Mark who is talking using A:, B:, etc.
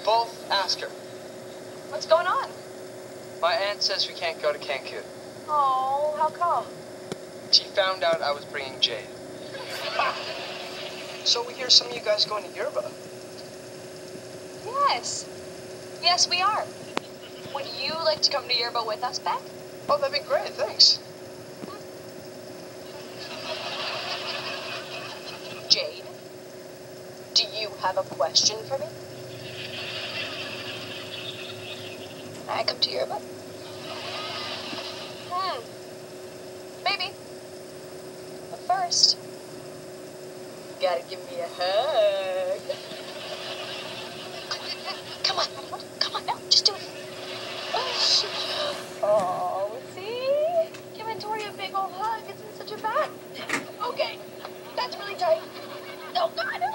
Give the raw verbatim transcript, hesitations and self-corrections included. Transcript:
A: Both ask her.
B: What's going on?
A: My aunt says we can't go to Cancun.
B: Oh, how come?
A: She found out I was bringing Jade. So we hear some of you guys going to Yerba.
B: Yes. Yes, we are. Would you like to come to Yerba with us, Beck?
A: Oh, that'd be great, thanks.
B: Jade, do you have a question for me? Can I come to Yerba? Hmm. Maybe. But first, you gotta give me a hug. Come on, come on, now, just do it. Oh, see? Giving Tori a big old hug isn't such a bad thing. Okay, that's really tight. Oh, God.